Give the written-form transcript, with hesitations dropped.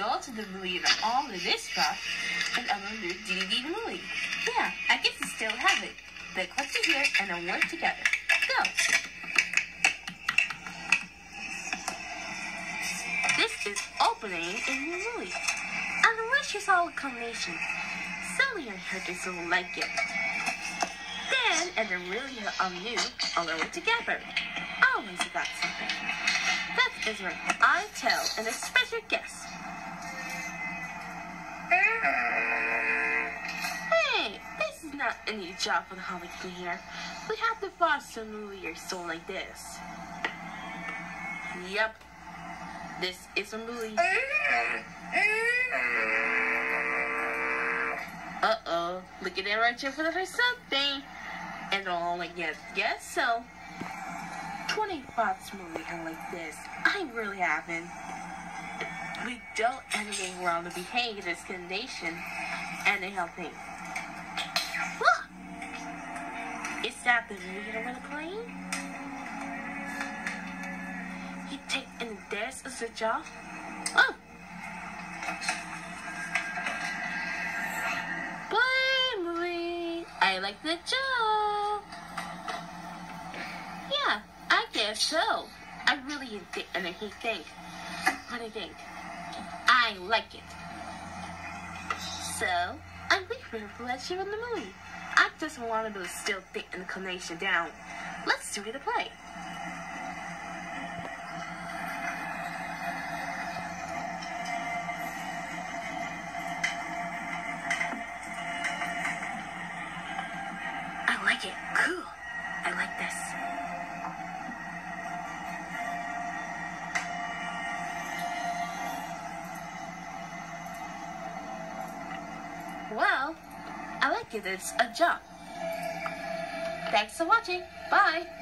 go to the movie and all of this stuff, and I'm gonna do DVD the movie. Yeah, I get to still have it. Then click to here and then work together. Go. This is opening a new movie. And the wish is all a combination. Sally and her just will like it. Then, and then really on you, all the way together. Always got something. That is when I tell an special guest. Hey, this is not any job for the Holiday here. We have to foster a movie or so like this. Yep. This is a movie. Uh-oh. Look at that right here for the first something. And all like yes, so 25 movie and like this. I really haven't. We don't anything wrong to behave this nation and they helping. Look! Is that the movie that we're playing? You take in this as a job? Oh! Play movie! I like the job! Yeah, I guess so. I really think, and I think, what do you think? I like it. So, I'm really glad you're in the movie. I just wanted to still think the connection down. Let's do the play. I like it. Cool. I like this. Well, I like it. It's a job. Thanks for watching. Bye.